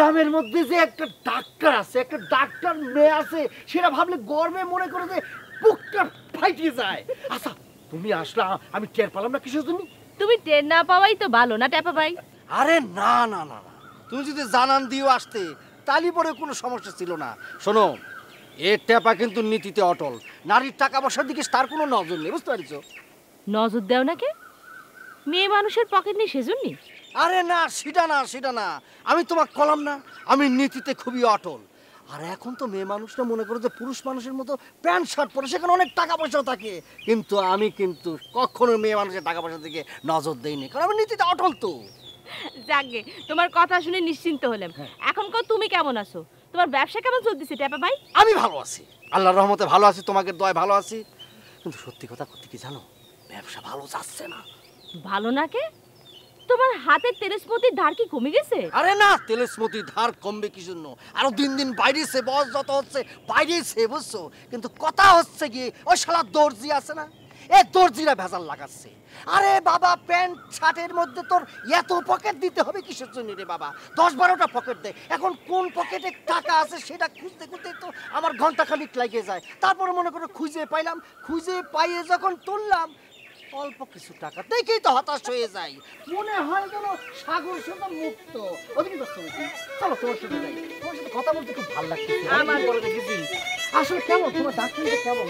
গ্রামের মধ্যে যে একটা ডাক্তার আছে, একটা ডাক্তার মেয়ে আছে, সেটা ভাবলে গর্বে মনে করে যে বুকটা ফাইটে যায়। আচ্ছা তুমি আসলা, আমি টের পেলাম না কিসের জন্য? তুমি টের না পাওয়াই তো ভালো না টেপা ভাই। আরে না না না না, তুমি যদি জানান দিও আসতে তালি পরে কোনো সমস্যা ছিল না। শোনো, এ টেপা কিন্তু নীতিতে অটল, নারীর টাকা পয়সার দিকে তার কোনো নজর নেই, বুঝতে পারছো? নজর দেও নাকি? মেয়ে মানুষের পকেট নেই সেজন্যই? আরে না, সেটা না, আমি তোমাকে কলাম না, আমি নীতিতে খুবই অটল। আর এখন তো মেয়ে মানুষটা মনে করো যে পুরুষ মানুষের মতো প্যান্ট শার্ট পরে, সেখানে অনেক টাকা পয়সাও থাকে, কিন্তু আমি কিন্তু কখনো মেয়ে মানুষের টাকা পয়সার দিকে নজর দেইনি, কারণ আমি নীতিতে অটল তো। যাকগে, তোমার কথা শুনে নিশ্চিন্ত হলাম। এখন কও তুমি কেমন আছো? তোমার ব্যবসা কেমন চলতেছে টেপা ভাই? আমি ভালো আছি, আল্লাহর রহমতে ভালো আছি, তোমাকে দয় ভালো আছি, কিন্তু সত্যি কথা করতে কি জানো, ব্যবসা ভালো যাচ্ছে না। ভালো নাকে? তোমার হাতের তেলেসমতির ধার কি কমে গেছে? আরে না, তেলেসমতির ধার কমবে কি জন্য, আরো দিন দিন বাইরেছে, বয়স যত হচ্ছে বাইরেছে, বুঝছো? কিন্তু কথা হচ্ছে কি, ওই শালা দর্জি আছে না, এই দর্জিরা ভেজাল লাগাচ্ছে। আরে বাবা, প্যান্ট শার্টের মধ্যে তোর এত পকেট দিতে হবে কিসের জন্য রে বাবা? 10-12টা পকেট দেয়, এখন কোন পকেটে টাকা আছে সেটা খুঁজতে খুঁজতে তো আমার ঘন্টা খানিক লেগে যায়। তারপরে মনে করো খুঁজে পাইলাম, খুঁজে পাইয়ে যখন তুললাম অল্প কিছু টাকা, দেখেই তো হতাশ হয়ে যাই, মনে হয় যেন সাগর সুন্দর মুক্ত। ওদিকে যাচ্ছ নাকি? চলো তোমার সাথে যাই, তোমার সাথে কথা বলতে খুব ভালো লাগছে। আমার বলে দেখেছি আসলে কেমন তোমার ডাক্তারটা কেমন?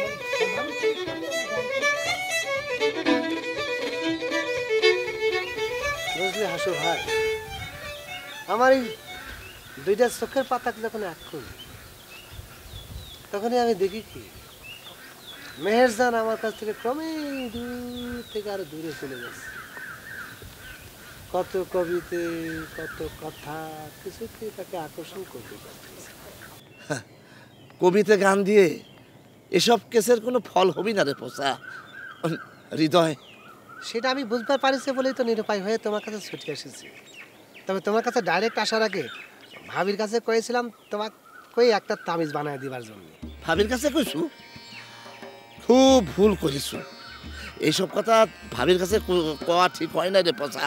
বুঝলি হাসু ভাই, আমার এই দুইটা চোখের পাতা যখন এক করি, তখনই আমি দেখি কি মেহেরজান আমার কাছ থেকে ক্রমে দূর থেকে আরো দূরে চলে যাচ্ছে। কত কবিতে, কত কথা, কিছুতেই তাকে আকর্ষণ করতে পারতেছে। কবিতে গান দিয়ে এসব কেসের কোনো ফল হবি না রে পোষা হৃদয়। সেটা আমি বুঝতে পারিছি বলেই তো নিরুপায় হয়ে তোমার কাছে ছুটে এসেছি। তবে তোমার কাছে ডাইরেক্ট আসার আগে ভাবির কাছে কয়েছিলাম তোমাকে কই একটা তাবিজ বানায় দিবার জন্য। ভাবির কাছে কইছু? খুব ভুল করেছো, এইসব কথা ভাবির কাছে কওয়া ঠিক হয় না রে পচা।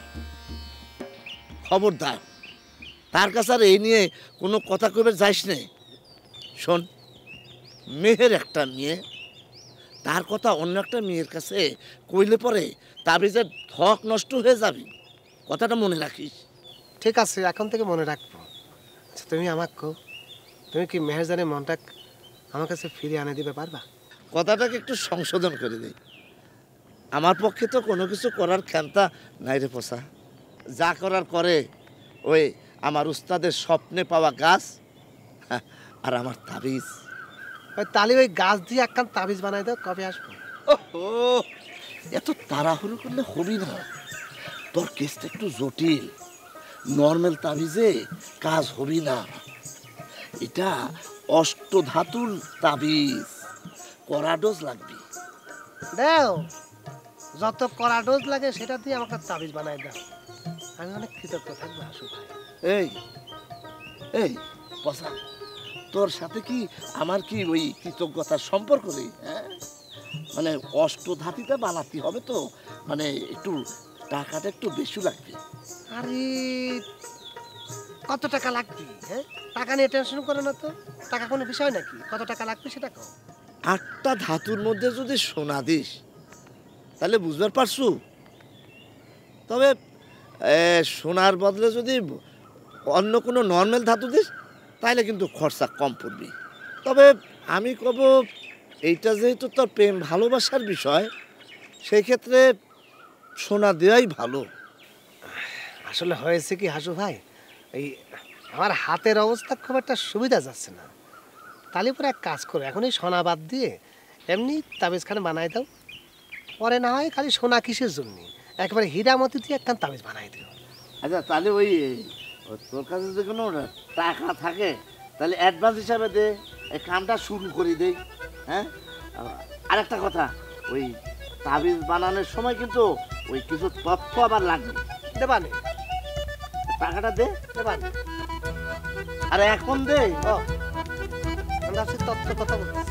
খবরদার, তার কাছে আর এই নিয়ে কোনো কথা কইবে যাইস নে। শোন, মেয়ের একটা মেয়ে, তার কথা অন্য একটা মেয়ের কাছে কইলে পরে তাবিজের ধক নষ্ট হয়ে যাবে, কথাটা মনে রাখিস। ঠিক আছে, এখন থেকে মনে রাখবো। তুমি আমাকে তুমি কি মেহেরজানের মনটা আমার কাছে ফিরিয়ে আনে দিবে পারবা? কথাটাকে একটু সংশোধন করে দেই, আমার পক্ষে তো কোনো কিছু করার ক্ষমতা নাই রে পোষা। যা করার করে ওই আমার উস্তাদের স্বপ্নে পাওয়া গাছ আর আমার তাবিজ। ওই তালি ওই গাছ দিয়ে একখান তাবিজ বানাই দাও, কবে আসবো? ওহো, এত তাড়াহুড়ো করলে হবি না, তোর কেসটা একটু জটিল, নর্মাল তাবিজে কাজ হবি না। এটা অষ্টধাতুর তাবিজ, কড়া ডোজ লাগবে। দাও, যত কড়া ডোজ লাগে সেটা দিয়ে আমাকে তাবিজ বানাই দাও, আমি অনেক কৃতজ্ঞ থাকবো হাসু ভাই। এই এই পসা, তোর সাথে কি আমার কি ওই কৃতজ্ঞতার সম্পর্ক নেই? হ্যাঁ, মানে অষ্টধাতুটা বানাতে হবে তো, মানে একটু টাকাটা একটু বেশি লাগবে। আরে কত টাকা লাগবে? হ্যাঁ, টাকা নিয়ে টেনশন করো না তো, টাকা কোনো বিষয় নাকি? কত টাকা লাগবে সেটা কও। 8টা ধাতুর মধ্যে যদি সোনা দিস তাহলে বুঝবার পারছু। তবে সোনার বদলে যদি অন্য কোনো নর্মাল ধাতু দিস তাহলে কিন্তু খরচা কম পড়বে। তবে আমি কব, এইটা যেহেতু তোর প্রেম ভালোবাসার বিষয়, সেই ক্ষেত্রে সোনা দেওয়াই ভালো। আসলে হয়েছে কি হাসু ভাই, এই আমার হাতের অবস্থা খুব একটা সুবিধা যাচ্ছে না, তাহলে পরে এক কাজ করো, এখন এই সোনা বাদ দিয়ে এমনি তাবিজখানে বানাই দাও, পরে না হয় খালি সোনা কিসের জন্য, একেবারে হীরামতি দিয়ে একখান তাবিজ বানাই দিও। আচ্ছা, তাহলে ওই তোর কাছে যদি কোনো টাকা থাকে তাহলে অ্যাডভান্স হিসাবে দে, এই কামটা শুরু করে দেই। হ্যাঁ, আর একটা কথা, ওই তাবিজ বানানোর সময় কিন্তু ওই কিছু তথ্য আবার লাগবে, দেবানে টাকাটা দে, দেবানে। আর এখন দে, আমরা তথ্য কথা বলতেছি।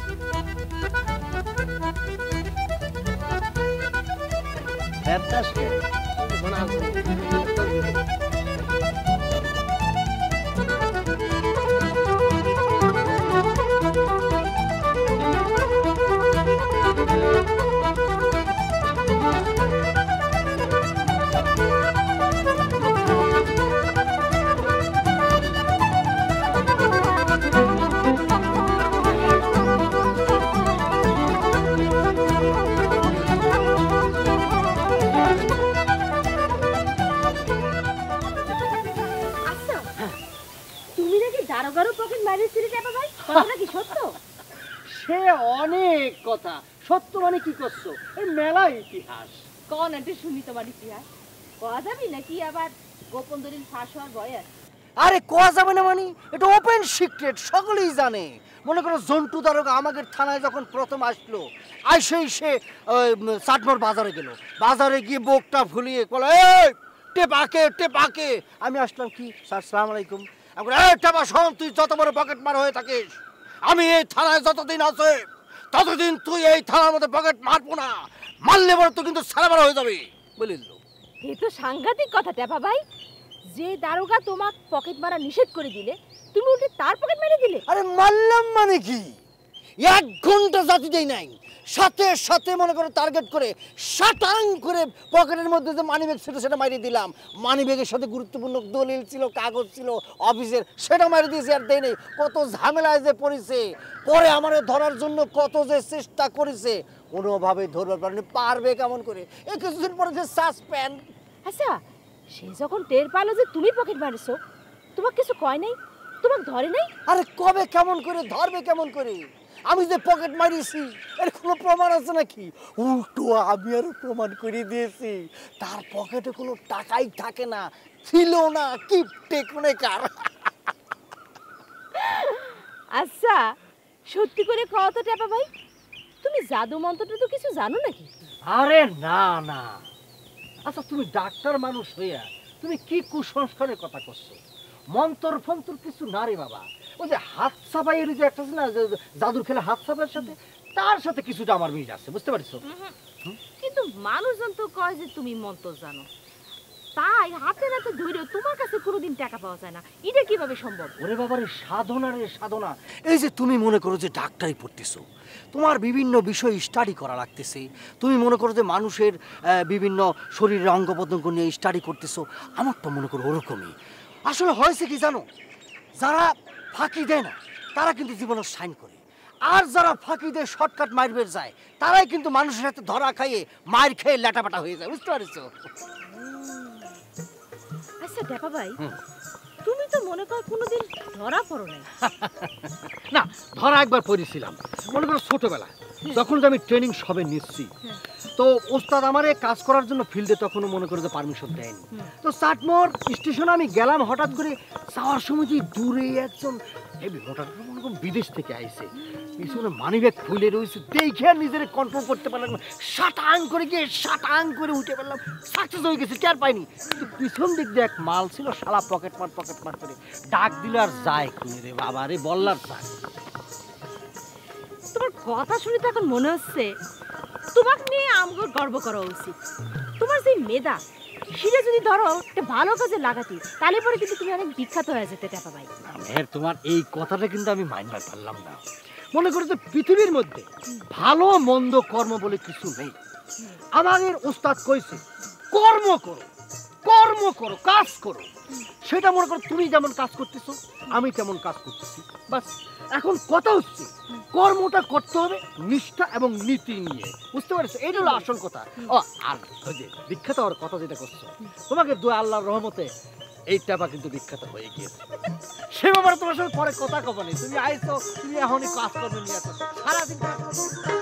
সে অনেক কথা, সত্য মানে কি করছো, এই মেলা ইতিহাস। কোন একটু শুনি তোমার ইতিহাস। কয়া যাবি নাকি আবার গোপন দলিল ফাঁস হওয়ার ভয় আছে? আরে কোয়া যাবে না মানে, এটা ওপেন সিক্রেট, সকলেই জানে। মনে করো জন্টু দারোগা আমাদের থানায় যখন প্রথম আসলো, আইসেই সে চাটমোর বাজারে গেল, বাজারে গিয়ে বুকটা ফুলিয়ে বলে, এই টেপাকে টেপাকে। আমি আসলাম, কি স্যার সালাম আলাইকুম। আমি বলি, এই টেপা শোন, তুই যত বড় পকেট মার হয়ে থাকিস, আমি এই থানায় যতদিন আছে ততদিন তুই এই থানার মধ্যে পকেট মারবো না, মারলে বড় তুই কিন্তু সারাবার হয়ে যাবে বলিল। এ তো সাংঘাতিক কথা টেপা ভাই। যে দারোগা তোমাক পকেট মারা নিষেধ করে দিলে, তুমি উল্টে তার পকেট মেরে দিলে। আরে মারলাম মানে কি, 1 ঘন্টা জাতি দেই নাই, সাথে সাথে মনে করে টার্গেট করে শাটাং করে পকেটের মধ্যে যে মানিব্যাগ ছিল সেটা মারিয়ে দিলাম। মানিব্যাগের সাথে গুরুত্বপূর্ণ দলিল ছিল, কাগজ ছিল অফিসের, সেটা মারিয়ে দিয়েছি। আর দেয় নেই, কত ঝামেলায় যে পড়েছে, পরে আমারে ধরার জন্য কত যে চেষ্টা করেছে, কোনোভাবে ধরবার পারেনি। পারবে কেমন করে, এই কিছুদিন পরে যে সাসপেন্ড। আচ্ছা, সে যখন টের পালো যে তুমি পকেট মারিছো, তোমাকে কিছু কয় নাই? তোমাকে ধরে নাই? আরে কবে কেমন করে ধরবে, কেমন করে? আমি যে পকেট মারিয়েছি এর কোনো প্রমাণ আছে নাকি? উল্টো আমি আরো প্রমাণ করে দিয়েছি, তার পকেটে কোনো টাকাই থাকে না, ছিল না, কিপটে কোনে কার। আচ্ছা, সত্যি করে কও তো টেপা ভাই, তুমি জাদু মন্ত্রটা তো কিছু জানো নাকি? আরে না না, আচ্ছা তুমি ডাক্তার মানুষ হইয়া তুমি কি কুসংস্কারের কথা করছো? মন্তর ফন্তর কিছু না রে বাবা। ওই যে হাত সাফাইয়ের যে একটা আছে না, জাদুর খেলা হাত সাফাইয়ের সাথে, তার সাথে কিছুটা আমার মিল আছে, বুঝতে পারছো? কিন্তু মানুষজন তো কয় যে তুমি মন্ত্র জানো, তাই হাতে নাতে ধরে তোমার কাছে কোনোদিন টাকা পাওয়া যায় না, এটা কিভাবে সম্ভব? ওরে বাবা রে, সাধনা রে সাধনা। এই যে তুমি মনে করো যে ডাক্তারি পড়তেছো, তোমার বিভিন্ন বিষয় স্টাডি করা লাগতেছে, তুমি মনে করো যে মানুষের বিভিন্ন শরীরের অঙ্গ প্রত্যঙ্গ নিয়ে স্টাডি করতেছো, আমার তো মনে করো ওরকমই। আসলে হয়েছে কি জানো, যারা ফাঁকি দেয় না তারা কিন্তু জীবনে সাইন করে, আর যারা ফাঁকি দিয়ে শর্টকাট মারবে যায়, তারাই কিন্তু মানুষের সাথে ধরা খাইয়ে মার খেয়ে ল্যাটাপাটা হয়ে যায়, বুঝতে পারছো? আচ্ছা টেপা ভাই, তুমি তো মনে কর কোনোদিন ধরা পড়ো নাই। না, ধরা একবার পড়েছিলাম, মনে করো ছোটবেলা, যখন আমি ট্রেনিং সবে নিচ্ছি, তো ওস্তাদ আমারে কাজ করার জন্য ফিল্ডে তখনও মনে করে যে পারমিশন দেয়নি। তো চাটমোর স্টেশনে আমি গেলাম, হঠাৎ করে যাওয়ার সময় যে দূরে একজন হেভি মোটার মনে করো বিদেশ থেকে আইছে, পিছনে মানিব্যাগ খুলে রয়েছে, দেখে আর নিজের কন্ট্রোল করতে পারলাম না, শাটাং করে গিয়ে শাটাং করে উঠে পেলাম, সাকসেস হয়ে গেছে, টের পাইনি। কিন্তু পিছন দিক দিয়ে এক মাল ছিল, শালা পকেট মার করে ডাক দিল আর যায় খুলে রে বাবা রে, বললার যায়। তোমার কথা শুনে তো এখন মনে হচ্ছে তোমাকে নিয়ে আমাকে গর্ব করা উচিত। তোমার যে মেধা, সেটা যদি ধরো একটা ভালো কাজে লাগাতি, তাহলে পরে কিন্তু তুমি অনেক বিখ্যাত হয়ে যেতে টেপা ভাই। তোমার এই কথাটা কিন্তু আমি মানবার পারলাম না। মনে করো যে পৃথিবীর মধ্যে ভালো মন্দ কর্ম বলে কিছু নেই। আমাদের ওস্তাদ কইছে কর্ম করো, কর্ম করো, কাজ করো। সেটা মনে করো তুমি যেমন কাজ করতেছো, আমি তেমন কাজ করতেছি, বাস। এখন কথা হচ্ছে কর্মটা করতে হবে নিষ্ঠা এবং নীতি নিয়ে, বুঝতে পারছো? এটা হলো আসল কথা। ও আর ওই যে বিখ্যাত হওয়ার কথা যেটা করছো, তোমাকে দোয়া আল্লাহর রহমতে এই টাকা কিন্তু বিখ্যাত হয়ে গিয়েছে। সে ব্যাপারে তোমার সঙ্গে পরে কথা কব নেই, তুমি আইছো, তুমি এখনই কাজ করবে নিয়ে আসো, সারাদিন কাজ করবে।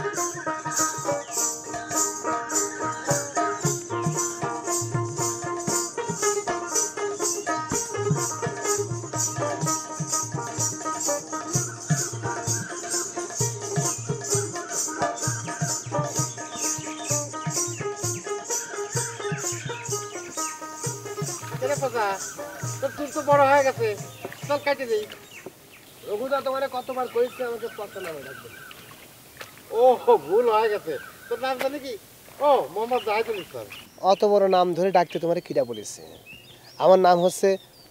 চুল তো বড় হয়ে গেছে, চল কাটে দিই। রঘুদা তোমার কতবার কইছে আমাকে পড়তে নামে রাখবে। ও ভুল হয়ে গেছে, তোর নাম জানি কি? ও মোহাম্মদ জাহিদুল ইসলাম। অত বড় নাম ধরে ডাকতে তোমার কিরা বলেছে? আমার নাম হচ্ছে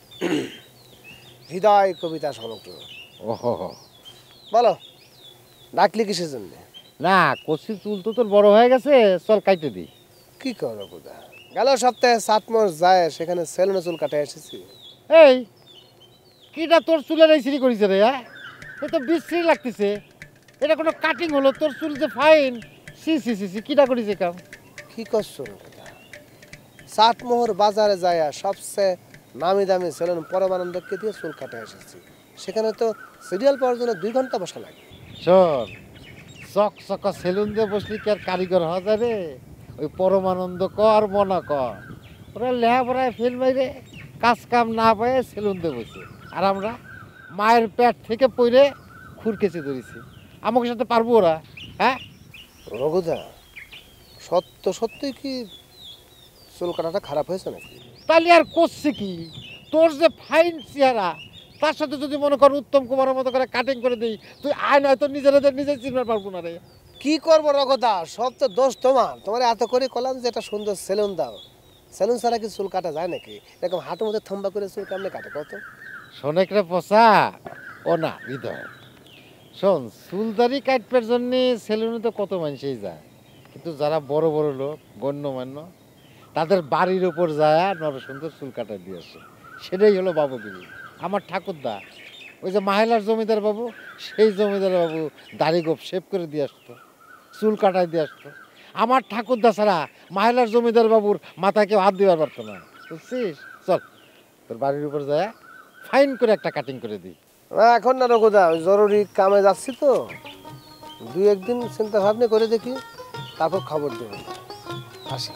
হৃদয় কবিতা সমগ্র। ওহো, বলো ডাকলি কিসের জন্য? না কচি চুল তো তোর বড় হয়ে গেছে, চল কাটে দিই। কি কর রঘুদা, গেল সপ্তাহে 7 মাস যায়, সেখানে সেলুনে চুল কাটে এসেছি। এই কিটা তোর চুলের এই সিঁড়ি করেছে রে? হ্যাঁ, এ তো বিশ্রী লাগতেছে। এটা কোনো কাটিং হলো? তোর চুল যে ফাইন, সি সি সি সি, কিটা করেছে কাম? কি করছো রঘুদা? 7 মোহর বাজারে যায় সবচেয়ে নামি দামি সেলুন পরমানন্দকে দিয়ে চুল কাটে এসেছি, সেখানে তো সিরিয়াল পাওয়ার জন্য 2 ঘন্টা বসা লাগে। শোন, চকচকা সেলুন দিয়ে বসলি কি আর কারিগর হওয়া যায় রে? ওই পরমানন্দ কর মনা কর, ওরা লেহাপড়ায় ফেল মাইরে কাজ কাম না পায় সেলুন দিয়ে বসে, আর আমরা মায়ের পেট থেকে পড়ে খুরকেছে ধরেছি। আমাকে সাথে পারবো ওরা? হ্যাঁ রঘুদা, সত্যই কি চুল কাটাটা খারাপ হয়েছে নাকি? তাহলে আর করছে কি? তোর যে ফাইন চেহারা, তার সাথে যদি মনে কর উত্তম কুমারের মতো করে কাটিং করে দিই, তুই আয় নয় তো নিজে চিনতে পারবো না রে। কি করবো রঘুদা, সব তো দোষ তোমার এত করে কলাম যে একটা সুন্দর সেলুন দাও। সেলুন ছাড়া কি চুল কাটা যায় নাকি? এরকম হাঁটুর মধ্যে থম্বা করে চুল কেমনে কাটে কত? শোনেক রে পচা, ও না হৃদয় শোন, চুলদারি কাটবার জন্যে সেলুনে তো কত মানুষই যায়, কিন্তু যারা বড় বড় লোক গণ্যমান্য, তাদের বাড়ির ওপর যায় নরসুন্দর চুল কাটা দিয়ে আসে। সেটাই হলো বাবুগিরি। আমার ঠাকুরদা, ওই যে মাহেলার জমিদার বাবু, সেই জমিদার বাবু দাড়ি গোপ শেভ করে দিয়ে আসতো, চুল কাটায় দিয়ে আসতো। আমার ঠাকুরদা ছাড়া মাহেলার জমিদার বাবুর মাথায় কেউ হাত দেওয়ার পারতো না, বুঝছিস? চল তোর বাড়ির উপর যায় ফাইন করে একটা কাটিং করে দিই। এখন না রঘুদা, জরুরি কামে যাচ্ছি তো, 2-1 দিন চিন্তা ভাবনা করে দেখি, তারপর খবর দেবো। আসি।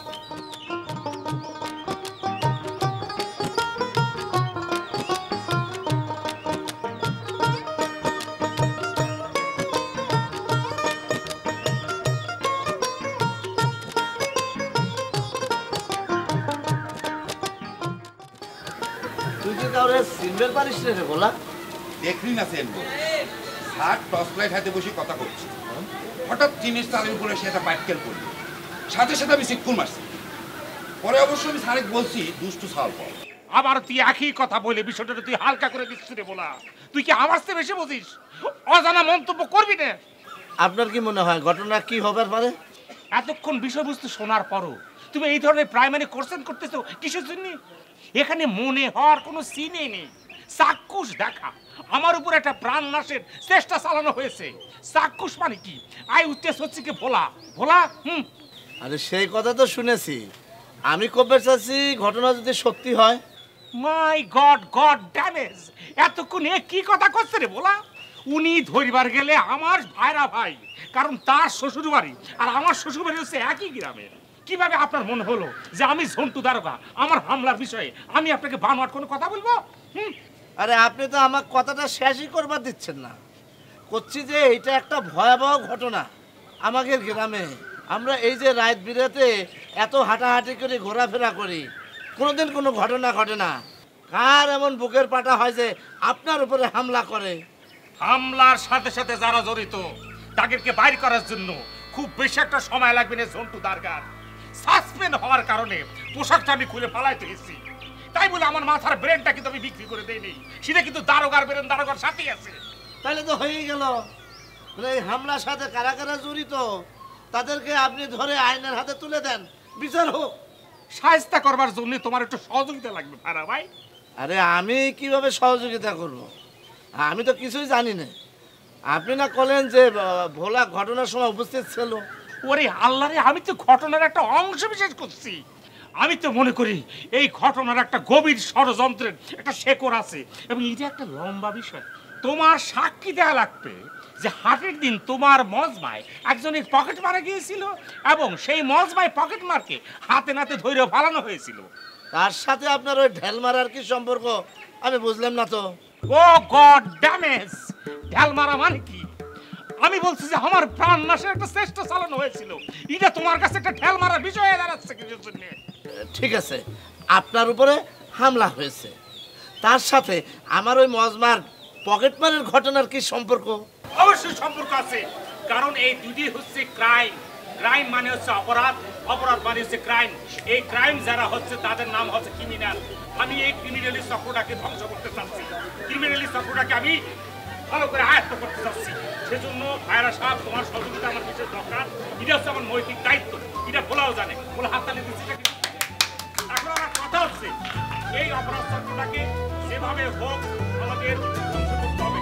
তুই কি কাউরে সিলভার পারিস রে বলা? দেখলি না সেনবো হাত টর্চ লাইট হাতে বসে কথা করছি, হঠাৎ জিনিস তারের উপরে সে একটা পাইটকেল করলো, সাথে সাথে আমি সিটকুল মারছি। পরে অবশ্য আমি স্যারেক বলছি দুষ্টু সাল পর। আবার তুই একই কথা বলে বিষয়টা তুই হালকা করে দিচ্ছিস রে বলা। তুই কি আমার চেয়ে বেশি বুঝিস? অজানা মন্তব্য করবি না। আপনার কি মনে হয় ঘটনা কি হবার পারে? এতক্ষণ বিষয়বস্তু শোনার পরও তুমি এই ধরনের প্রাইমারি কোশ্চেন করতেছো কিসের জন্য? এখানে মনে হওয়ার কোনো সিনই নেই। চাক্ষুষ দেখা, আমার উপর একটা প্রাণ নাশের চেষ্টা চালানো হয়েছে। চাক্ষুষ মানে কি? আই উত্তেজ হচ্ছে কি ভোলা ভোলা? আরে সেই কথা তো শুনেছি, আমি কবে চাচ্ছি ঘটনা যদি সত্যি হয়। মাই গড গড ড্যামেজ, এতক্ষণ এ কি কথা করছে রে বলা? উনি ধরিবার গেলে আমার ভাইরা ভাই, কারণ তার শ্বশুর বাড়ি আর আমার শ্বশুর বাড়ি হচ্ছে একই গ্রামের। কিভাবে আপনার মনে হলো যে আমি ঝন্টু দারোগা আমার হামলার বিষয়ে আমি আপনাকে বানোয়াট কোনো কথা বলবো? আরে আপনি তো আমার কথাটা শেষই করবার দিচ্ছেন না। করছি যে এটা একটা ভয়াবহ ঘটনা আমাদের গ্রামে। আমরা এই যে রাত বিরাতে এত হাঁটাহাঁটি করে ঘোরাফেরা করি, কোনোদিন কোনো ঘটনা ঘটে না। কার এমন বুকের পাটা হয় যে আপনার উপরে হামলা করে? হামলার সাথে সাথে যারা জড়িত তাদেরকে বাইর করার জন্য খুব বেশি একটা সময় লাগবে না ঝন্টু দারোগার। সাসপেন্ড হওয়ার কারণে পোশাকটা আমি খুলে পালাইতে এসেছি, তাই বলে আমার মাথার ব্রেনটা কিন্তু আমি বিক্রি করে দেইনি। সেটা কিন্তু দারোগার ব্রেন দারোগার সাথেই আছে। তাহলে তো হয়েই গেল। এই হামলার সাথে কারা কারা জড়িত তাদেরকে আপনি ধরে আইনের হাতে তুলে দেন, বিচার হোক। শায়েস্তা করবার জন্য তোমার একটু সহযোগিতা লাগবে ভাড়া ভাই। আরে আমি কিভাবে সহযোগিতা করব? আমি তো কিছুই জানি না। আপনি না বলেন যে ভোলা ঘটনার সময় উপস্থিত ছিল। ওরে আল্লাহ রে, আমি তো ঘটনার একটা অংশ বিশেষ করছি। আমি তো মনে করি এই ঘটনার একটা গভীর ষড়যন্ত্রের একটা শেকড় আছে, এবং এটা একটা লম্বা বিষয়। তোমার সাক্ষী দেওয়া লাগবে যে হাটের দিন তোমার মজমায় একজনের পকেট মারা গিয়েছিল, এবং সেই মজমায় পকেট মারকে হাতে নাতে ধৈর্য ফালানো হয়েছিল। তার সাথে আপনার ওই ঢেল মারার কি সম্পর্ক আমি বুঝলাম না তো। ও গড ড্যামেজ, ঢেল মারা মানে কি? আমি বলছি যে আমার প্রাণ নাশের একটা চেষ্টা চালানো হয়েছিল। এটা তোমার কাছে একটা ঢেল মারার বিষয় হয়ে দাঁড়াচ্ছে কিছুর জন্য। ঠিক আছে, আপনার উপরে হামলা হয়েছে, তার সাথে আমার ওই মজমার পকেট মারের ঘটনার কি সম্পর্ক? অবশ্যই সম্পর্ক আছে, কারণ এই দুটি হচ্ছে ক্রাইম। ক্রাইম মানে হচ্ছে অপরাধ, অপরাধ মানে হচ্ছে ক্রাইম। এই ক্রাইম যারা হচ্ছে তাদের নাম হচ্ছে ক্রিমিনাল। আমি এই ক্রিমিনালি চক্রটাকে ধ্বংস করতে চাচ্ছি, ক্রিমিনালি চক্রটাকে আমি ভালো করে আয়ত্ত করতে চাচ্ছি। সেজন্য ভাইরা সাহেব, তোমার সহযোগিতা আমার বিশেষ দরকার। এটা হচ্ছে আমার নৈতিক দায়িত্ব, এটা বলাও জানে, বলে হাততালি দিচ্ছে। এখন আমার কথা হচ্ছে এই অপরাধ চক্রটাকে যেভাবে হোক আমাদের ধ্বংস করতে হবে।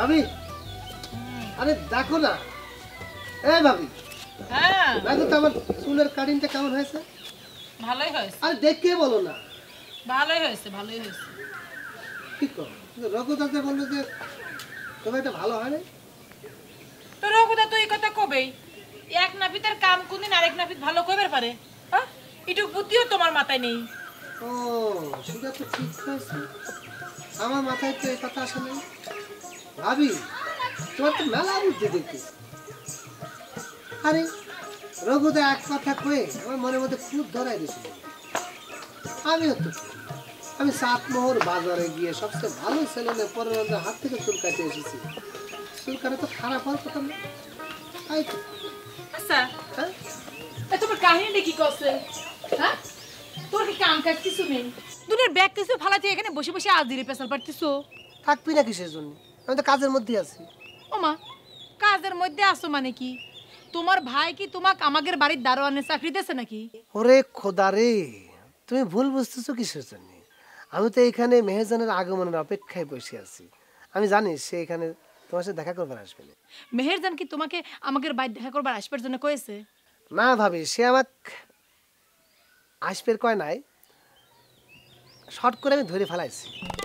ভাবি আরে দেখো না, এই ভাবি হ্যাঁ দেখো তো আমার চুলের কাটিংটা কেমন হয়েছে। ভালোই হয়েছে, আরে দেখে বলো না। ভালোই হয়েছে, ভালোই হয়েছে। ঠিক করো, রঘুদাতে বললো যে তবে এটা ভালো হয় না। তো রঘুদা তো এই কথা কবেই, এক নাপিতের কাম কোনদিন আরেক নাপিত ভালো কইবার পারে? হ্যাঁ, একটু বুদ্ধিও তোমার মাথায় নেই। ও সেটা তো ঠিক হয়েছে, আমার মাথায় তো এই কথা আসে নাই। ভাবি তোমার তো মেলা বুদ্ধি দেখতেছি। আরে রঘুদা এক কথা কয়ে আমার মনের মধ্যে খুব ধরাই দিয়েছিল। আমিও তো আমি সাতমোহর বাজারে গিয়ে সবচেয়ে ভালো সেলুনে পরের হাত থেকে চুল কাটিয়ে এসেছি। চুল কাটা তো খারাপ হওয়ার কথা না। তাই তো, আচ্ছা হ্যাঁ তোমার কাহিনীটা কি করছে? হ্যাঁ, তোর কি কাম কাজ কিছু নেই? দুনিয়ার ব্যাগ কিছু ফালাতে এখানে বসে বসে আজদিরে পেছাল পারতিছো। থাকবি না কিসের জন্য, আমি তো কাজের মধ্যেই আছি। ওমা, কাজের মধ্যে আসো মানে কি? তোমার ভাই কি তোমাক আমাদের বাড়ির দারোয়ানের চাকরি দিয়েছে নাকি? ওরে খোদা রে, তুমি ভুল বুঝতেছো কিসের জন্য? আমি তো এখানে মেহেরজানের আগমনের অপেক্ষায় বসে আছি। আমি জানি সে এখানে তোমার সাথে দেখা করবার আসবে না। মেহেরজান কি তোমাকে আমাদের বাড়ি দেখা করবার আসবার জন্য কয়েছে? না ভাবি, সে আমাক আসবে কয় নাই, শর্ট করে আমি ধরে ফেলাইছি।